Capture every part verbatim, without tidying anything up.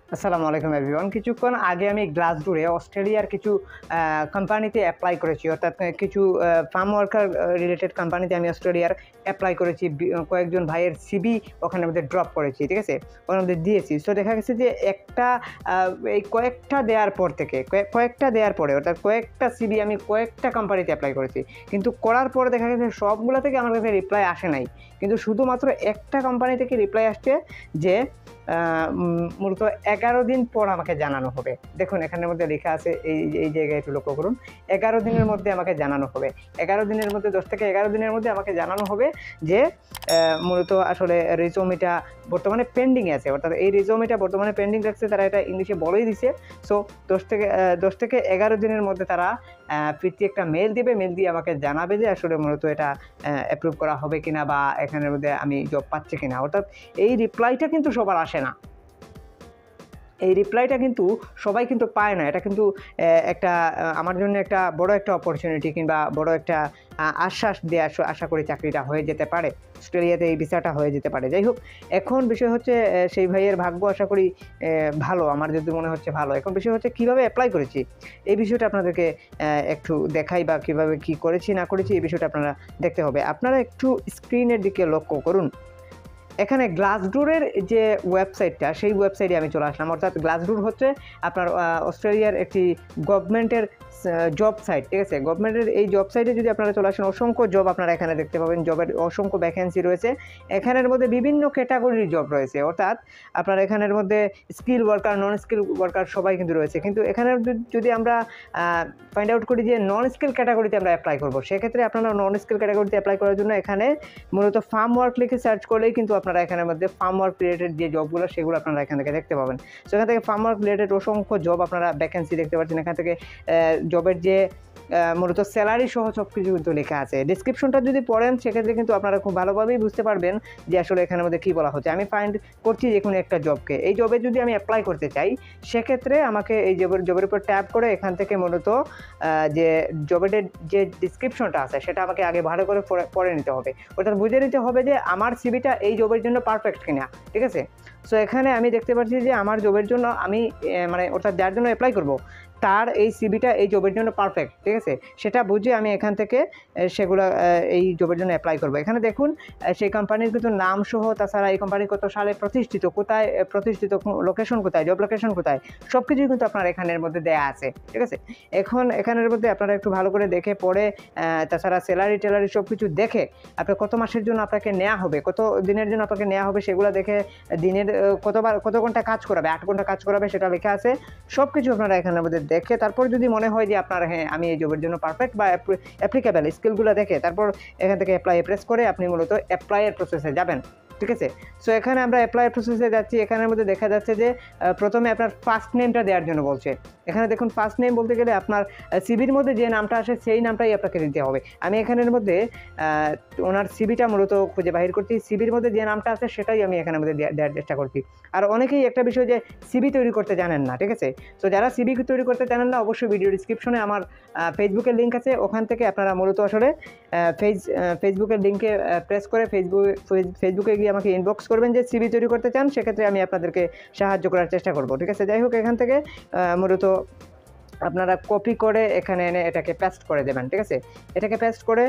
আসসালামু আলাইকুম এভরিওয়ান। কিছুক্ষণ আগে আমি গ্লাসডোরে অস্ট্রেলিয়ার কিছু কোম্পানিতে অ্যাপ্লাই করেছি, অর্থাৎ কিছু ফার্ম ওয়ার্কার রিলেটেড কোম্পানিতে আমি অস্ট্রেলিয়ার অ্যাপ্লাই করেছি। কয়েকজন ভাইয়ের সিবি ওখানে মধ্যে ড্রপ করেছি, ঠিক আছে, ওখানে মধ্যে দিয়েছি। সো দেখা গেছে যে একটা এই কয়েকটা দেওয়ার পর থেকে কয়েকটা দেওয়ার পরে অর্থাৎ কয়েকটা সিবি আমি কয়েকটা কোম্পানিতে অ্যাপ্লাই করেছি, কিন্তু করার পরে দেখা গেছে সবগুলো থেকে আমার কাছে রিপ্লাই আসে নাই, কিন্তু শুধুমাত্র একটা কোম্পানি থেকে রিপ্লাই আসছে যে মূলত এগারো দিন পর আমাকে জানানো হবে। দেখুন এখানের মধ্যে লেখা আছে, এই এই জায়গায় একটু লক্ষ্য করুন, এগারো দিনের মধ্যে আমাকে জানানো হবে। এগারো দিনের মধ্যে দশ থেকে এগারো দিনের মধ্যে আমাকে জানানো হবে যে মূলত আসলে রেজুমেটা বর্তমানে পেন্ডিংয়ে আছে, অর্থাৎ এই রেজুমেটা বর্তমানে পেন্ডিং রাখছে, তারা এটা ইংলিশে বলেই দিছে। সো দশ থেকে দশ থেকে এগারো দিনের মধ্যে তারা ফিরতি একটা মেল দিবে, মেল দিয়ে আমাকে জানাবে যে আসলে মূলত এটা অ্যাপ্রুভ করা হবে কিনা বা এখানের মধ্যে আমি জব পাচ্ছি কিনা। অর্থাৎ এই রিপ্লাইটা কিন্তু সবার আসে না, এই রিপ্লাইটা কিন্তু সবাই কিন্তু পায় না। এটা কিন্তু একটা আমার জন্য একটা বড় একটা অপরচুনিটি কিংবা বড় একটা আশ্বাস দিয়ে আশা করি চাকরিটা হয়ে যেতে পারে, অস্ট্রেলিয়াতে এই ভিসাটা হয়ে যেতে পারে। যাই হোক, এখন বিষয় হচ্ছে সেই ভাইয়ের ভাগ্য আশা করি ভালো, আমার যদি মনে হচ্ছে ভালো। এখন বিষয় হচ্ছে কীভাবে অ্যাপ্লাই করেছি, এই বিষয়টা আপনাদেরকে একটু দেখাই, বা কীভাবে কী করেছি না করেছি এই বিষয়টা আপনারা দেখতে হবে। আপনারা একটু স্ক্রিনের দিকে লক্ষ্য করুন। এখানে গ্লাসডোরের যে ওয়েবসাইটটা, সেই ওয়েবসাইটে আমি চলে আসলাম। অর্থাৎ গ্লাসডোর হচ্ছে আপনার অস্ট্রেলিয়ার একটি গভর্নমেন্টের জব সাইট, ঠিক আছে। গভর্নমেন্টের এই জব সাইটে যদি আপনারা চলে আসেন, অসংখ্য জব আপনারা এখানে দেখতে পাবেন, জবের অসংখ্য ভ্যাকেন্সি রয়েছে। এখানের মধ্যে বিভিন্ন ক্যাটাগরির জব রয়েছে, অর্থাৎ আপনার এখানের মধ্যে skill worker, non skill worker সবাই কিন্তু রয়েছে। কিন্তু এখানে যদি আমরা ফাইন্ড আউট করি যে নন স্কিল ক্যাটাগরিতে আমরা অ্যাপ্লাই করবো, সেক্ষেত্রে আপনারা নন স্কিল ক্যাটাগরিতে অ্যাপ্লাই করার জন্য এখানে মূলত ফার্ম ওয়ার্ক লিখে সার্চ করলেই কিন্তু আপনারা এখানের মধ্যে ফার্ম ওয়ার্ক রিলেটেড যে জবগুলো সেগুলো আপনারা এখান থেকে দেখতে পাবেন। সো এখান থেকে ফার্ম ওয়ার্ক রিলেটেড অসংখ্য জব আপনারা ভ্যাকেন্সি দেখতে পাচ্ছেন। এখান থেকে জবের যে মূলত স্যালারি সহ সব কিছু কিন্তু লেখা আছে। ডিসক্রিপশনটা যদি পড়েন সেক্ষেত্রে কিন্তু আপনারা খুব ভালোভাবেই বুঝতে পারবেন যে আসলে এখানের মধ্যে কী বলা হচ্ছে। আমি ফাইন্ড করছি যে কোনো একটা জবকে, এই জবে যদি আমি অ্যাপ্লাই করতে চাই সেক্ষেত্রে আমাকে এই জবের জবের উপর ট্যাপ করে এখান থেকে মূলত যে জবের যে ডিসক্রিপশনটা আছে সেটা আমাকে আগে ভালো করে পড়ে নিতে হবে, অর্থাৎ বুঝে নিতে হবে যে আমার সিভিটা এই জবের জন্য পারফেক্ট কিনা, ঠিক আছে। সো এখানে আমি দেখতে পাচ্ছি যে আমার জবের জন্য আমি মানে অর্থাৎ যার জন্য অ্যাপ্লাই করব তার এই সিভিটা এই জবের জন্য পারফেক্ট, ঠিক আছে, সেটা বুঝে আমি এখান থেকে সেগুলো এই জবের জন্য অ্যাপ্লাই করব। এখানে দেখুন সেই কোম্পানির কিন্তু নাম সহ, তাছাড়া এই কোম্পানি কত সালে প্রতিষ্ঠিত, কোথায় প্রতিষ্ঠিত, লোকেশন কোথায়, জব লোকেশন কোথায়, সব কিছুই কিন্তু আপনার এখানের মধ্যে দেয়া আছে, ঠিক আছে। এখন এখানের মধ্যে আপনারা একটু ভালো করে দেখে পড়ে, তাছাড়া স্যালারি টেলারি সব কিছু দেখে আপনার কত মাসের জন্য আপনাকে নেওয়া হবে, কত দিনের জন্য আপনাকে নেওয়া হবে সেগুলো দেখে, দিনের কতবার কত ঘন্টা কাজ করাবে, আট ঘন্টা কাজ করাবে সেটা লেখা আছে। সব কিছু আপনারা এখানের মধ্যে দেখে তারপর যদি মনে হয় যে আপনার হ্যাঁ আমি এই জবের জন্য পারফেক্ট বা অ্যাপ্লিকেবল স্কিলগুলো দেখে তারপর এখান থেকে অ্যাপ্লাই প্রেস করে আপনি মূলত অ্যাপ্লাইয়ের প্রসেসে যাবেন, ঠিক আছে। সো এখানে আমরা অ্যাপ্লাইয়ের প্রসেসে যাচ্ছি। এখানের মধ্যে দেখা যাচ্ছে যে প্রথমে আপনার ফার্স্ট নেমটা দেওয়ার জন্য বলছে। এখানে দেখুন ফার্স্ট নেম বলতে গেলে আপনার সিবির মধ্যে যে নামটা আসে সেই নামটাই আপনাকে দিতে হবে। আমি এখানের মধ্যে ওনার সিবিটা মূলত খুঁজে বাহির করছি, সিবির মধ্যে যে নামটা আছে সেটাই আমি এখানের মধ্যে দেওয়ার চেষ্টা করছি। আর অনেকেই একটা বিষয় যে সিবি তৈরি করতে জানেন না, ঠিক আছে। সো যারা সিবি তৈরি করতে জানেন না অবশ্যই ভিডিও ডিসক্রিপশনে আমার ফেসবুকের লিঙ্ক আছে, ওখান থেকে আপনারা মূলত আসলে ফেস ফেসবুকের লিঙ্কে প্রেস করে ফেসবুক ফেসবুকে গিয়ে আমাকে ইনবক্স করবেন যে সিবি তৈরি করতে চান, সেক্ষেত্রে আমি আপনাদেরকে সাহায্য করার চেষ্টা করব, ঠিক আছে। যাই হোক, এখান থেকে মূলত আপনারা কপি করে এখানে এনে এটাকে পেস্ট করে দেবেন, ঠিক আছে। এটাকে পেস্ট করে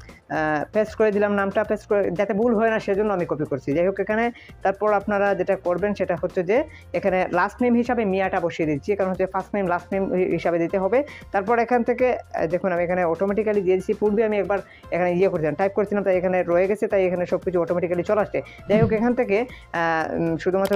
পেস্ট করে দিলাম, নামটা পেস্ট করে যাতে ভুল হয় না সেজন্য আমি কপি করছি। যাই হোক, এখানে তারপর আপনারা যেটা করবেন সেটা হচ্ছে যে এখানে লাস্ট নেম হিসাবে মিয়াটা বসিয়ে দিচ্ছি, কারণ হচ্ছে ফার্স্ট নেম লাস্ট নেম হিসাবে দিতে হবে। তারপর এখান থেকে দেখুন আমি এখানে অটোমেটিক্যালি দিয়ে দিচ্ছি, পূর্বে আমি একবার এখানে ইয়ে করছিলাম, টাইপ করছিলাম, তাই এখানে রয়ে গেছে, তাই এখানে সব কিছু অটোমেটিক্যালি চলে আসছে। যাই হোক, এখান থেকে শুধুমাত্র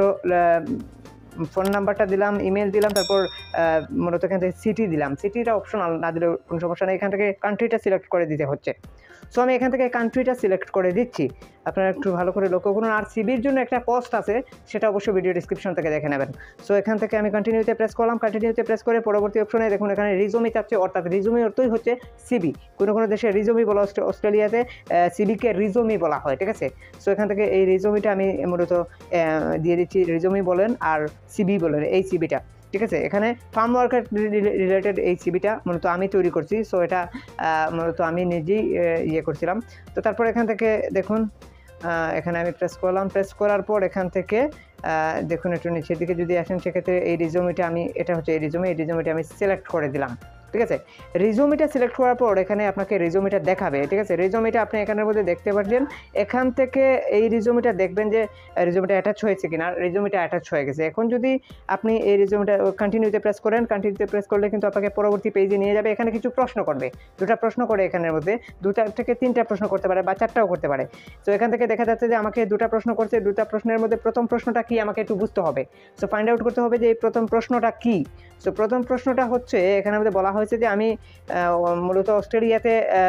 ফোন নাম্বারটা দিলাম, ইমেল দিলাম, তারপর মূলত এখান থেকে সিটি দিলাম। সিটিটা অপশনাল, না দিলেও কোনো সমস্যা নেই। এখান থেকে কান্ট্রিটা সিলেক্ট করে দিতে হচ্ছে। সো আমি এখান থেকে কান্ট্রিটা সিলেক্ট করে দিচ্ছি, আপনারা একটু ভালো করে লক্ষ্য করুন। আর সিবির জন্য একটা কস্ট আছে, সেটা অবশ্যই ভিডিও ডিসক্রিপশন থেকে দেখে নেবেন। সো এখান থেকে আমি কন্টিনিউতে প্রেস করলাম, কন্টিনিউতে প্রেস করে পরবর্তী অপশনে দেখুন এখানে রিজুমি চাচ্ছে, অর্থাৎ রিজুমি অর্থই হচ্ছে সিবি। কোনো কোনো দেশে রিজুমি বলা, অস্ট্রেলিয়াতে সিবিকে রিজুমি বলা হয়, ঠিক আছে। সো এখান থেকে এই রিজুমিটা আমি মূলত দিয়ে দিচ্ছি, রিজুমি বলেন আর সিবি বলেন, এই সিবিটা, ঠিক আছে। এখানে ফার্ম ওয়ার্কার রিলেটেড এই সিবিটা মূলত আমি তৈরি করছি। সো এটা মূলত আমি নিজেই ইয়ে করছিলাম। তো তারপর এখান থেকে দেখুন এখানে আমি প্রেস করলাম, প্রেস করার পর এখান থেকে দেখুন একটু নিচের দিকে যদি আসেন সেক্ষেত্রে এই রিজুমিটা আমি এটা হচ্ছে এই রিজুমি এই রিজুমিটা আমি সিলেক্ট করে দিলাম, ঠিক আছে। রিজুমিটা সিলেক্ট করার পর এখানে আপনাকে রিজুমিটা দেখাবে, ঠিক আছে। রিজুমিটা আপনি এখানের মধ্যে দেখতে পাচ্ছেন, এখান থেকে এই রিজুমিটা দেখবেন যে রিজুমিটা অ্যাটাচ হয়েছে কিনা। রিজুমিটা অ্যাটাচ হয়ে গেছে। এখন যদি আপনি এই রিজুমিটা কন্টিনিউতে প্রেস করেন, কন্টিনিউতে প্রেস করলে কিন্তু আপনাকে পরবর্তী পেজে নিয়ে যাবে। এখানে কিছু প্রশ্ন করবে, দুটা প্রশ্ন করে এখানের মধ্যে দুটা থেকে তিনটা প্রশ্ন করতে পারে বা চারটাও করতে পারে। তো এখান থেকে দেখা যাচ্ছে যে আমাকে দুটা প্রশ্ন করছে, দুটা প্রশ্নের মধ্যে প্রথম প্রশ্নটা কি আমাকে একটু বুঝতে হবে। সো ফাইন্ড আউট করতে হবে যে এই প্রথম প্রশ্নটা কি। সো প্রথম প্রশ্নটা হচ্ছে এখানে আমাদের বলা হয়েছে যে আমি মূলত অস্ট্রেলিয়াতে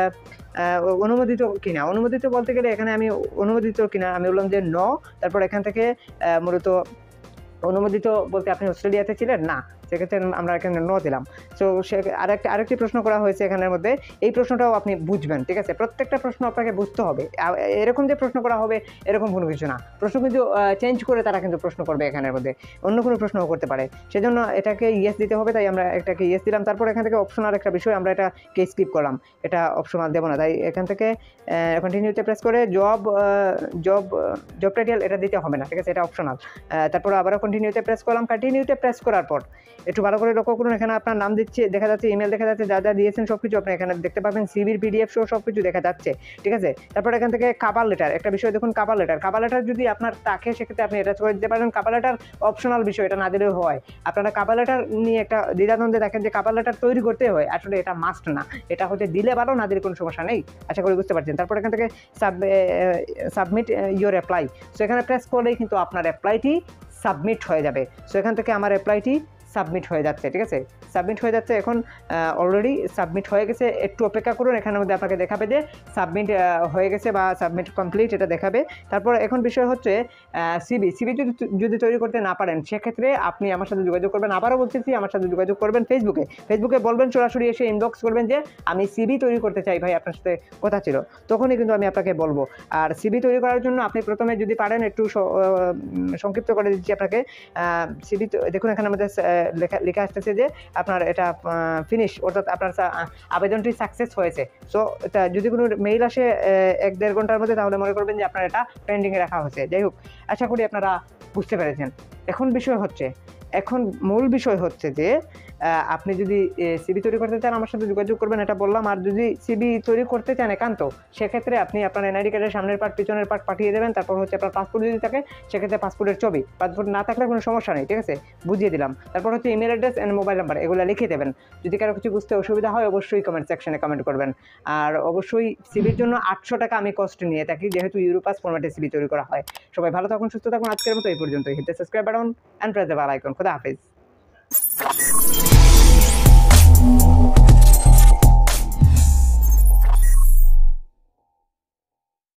অনুমোদিত কিনা। অনুমোদিত বলতে গেলে এখানে আমি অনুমোদিত কিনা আমি বললাম যে ন। তারপর এখান থেকে মূলত অনুমোদিত বলতে আপনি অস্ট্রেলিয়াতে ছিলেন না, সেক্ষেত্রে আমরা এখানে ন দিলাম। সো সে আরেকটা আরেকটি প্রশ্ন করা হয়েছে এখানের মধ্যে, এই প্রশ্নটাও আপনি বুঝবেন, ঠিক আছে। প্রত্যেকটা প্রশ্ন আপনাকে বুঝতে হবে। এরকম যে প্রশ্ন করা হবে এরকম কোনো কিছু না, প্রশ্ন কিন্তু চেঞ্জ করে তারা কিন্তু প্রশ্ন করবে এখানের মধ্যে, অন্য কোনো প্রশ্নও করতে পারে। সেজন্য এটাকে ইয়েস দিতে হবে, তাই আমরা এটাকে ইয়েস দিলাম। তারপর এখান থেকে অপশনাল একটা বিষয় আমরা এটাকে স্কিপ করলাম, এটা অপশনাল দেবো না, তাই এখান থেকে কন্টিনিউতে প্রেস করে জব জব জব টাইটেল এটা দিতে হবে না, ঠিক আছে, এটা অপশনাল। তারপর আবারও কন্টিনিউতে প্রেস করলাম। কন্টিনিউতে প্রেস করার পর একটু ভালো করে লক্ষ্য করুন, এখানে আপনার নাম দিচ্ছে দেখা যাচ্ছে, ইমেল দেখা যাচ্ছে, যা যা দিয়েছেন সব কিছু আপনি এখানে দেখতে পাবেন, সিভির পিডিএফ সহ সব কিছু দেখা যাচ্ছে, ঠিক আছে। তারপর এখান থেকে কাভার লেটার একটা বিষয় দেখুন, কাভার লেটার কাভার লেটার যদি আপনার থাকে সেক্ষেত্রে আপনি এটা করে দিতে পারেন। কাভার লেটার অপশনাল বিষয়, এটা না দিলেও হয়। আপনারা কাভার লেটার নিয়ে একটা দ্বিধাদ্বন্দ্বে দেখেন যে কাভার লেটার তৈরি করতে হয়, আসলে এটা মাস্ট না, এটা হতে দিলে ভালো, না দিলে কোনো সমস্যা নেই, আশা করি বুঝতে পারছেন। তারপর এখান থেকে সাবমিট ইউর অ্যাপ্লাই, সো এখানে প্রেস করলেই কিন্তু আপনার অ্যাপ্লাইটি সাবমিট হয়ে যাবে। সো এখান থেকে আমার অ্যাপ্লাইটি সাবমিট হয়ে যাচ্ছে, ঠিক আছে, সাবমিট হয়ে যাচ্ছে। এখন অলরেডি সাবমিট হয়ে গেছে, একটু অপেক্ষা করুন, এখানের মধ্যে আপনাকে দেখাবে যে সাবমিট হয়ে গেছে বা সাবমিট কমপ্লিট, এটা দেখাবে। তারপর এখন বিষয় হচ্ছে সিবি সিবি যদি যদি তৈরি করতে না পারেন সেক্ষেত্রে আপনি আমার সাথে যোগাযোগ করবেন। আবারও বলতেছি, আমার সাথে যোগাযোগ করবেন ফেসবুকে ফেসবুকে বলবেন, সরাসরি এসে ইনবক্স করবেন যে আমি সিবি তৈরি করতে চাই ভাই, আপনার সাথে কথা ছিল, তখনই কিন্তু আমি আপনাকে বলবো। আর সিবি তৈরি করার জন্য আপনি প্রথমে যদি পারেন একটু সংক্ষিপ্ত করে দিচ্ছি আপনাকে। সিবি দেখুন এখানে আমাদের লেখা লেখা আসতেছে যে আপনার এটা ফিনিশ, অর্থাৎ আপনার আবেদনটি সাকসেস হয়েছে। সো এটা যদি কোনো মেইল আসে এক দেড় ঘন্টার মধ্যে, তাহলে মনে করবেন যে আপনার এটা পেন্ডিংয়ে রাখা হয়েছে। যাই হোক, আশা করি আপনারা বুঝতে পেরেছেন। এখন বিষয় হচ্ছে এখন মূল বিষয় হচ্ছে যে আপনি যদি সিবি তৈরি করতে চান আমার সাথে যোগাযোগ করবেন, এটা বললাম। আর যদি সিবি তৈরি করতে চান একান্ত, সেক্ষেত্রে আপনি আপনার এনআইডি কার্ডের সামনের পার্ট পিছনের পার্ট পাঠিয়ে দেবেন। তারপর হচ্ছে আপনার পাসপোর্ট যদি থাকে সেক্ষেত্রে পাসপোর্টের ছবি, পাসপোর্ট না থাকলে কোনো সমস্যা নেই, ঠিক আছে, বুঝিয়ে দিলাম। তারপর হচ্ছে email address and mobile number, এগুলো লিখে দেবেন। যদি কারো কিছু বুঝতে অসুবিধা হয় অবশ্যই কমেন্ট সেকশনে কমেন্ট করবেন। আর অবশ্যই সিবির জন্য আটশো টাকা আমি কস্ট নিয়ে থাকি, যেহেতু ইউরোপাস ফরম্যাটে সিবি তৈরি করা হয়। সবাই ভালো থাকুন, সুস্থ থাকুন। আজকের মতো এই পর্যন্তই। Hit the subscribe button and press the bell icon. খোদা হাফেজ।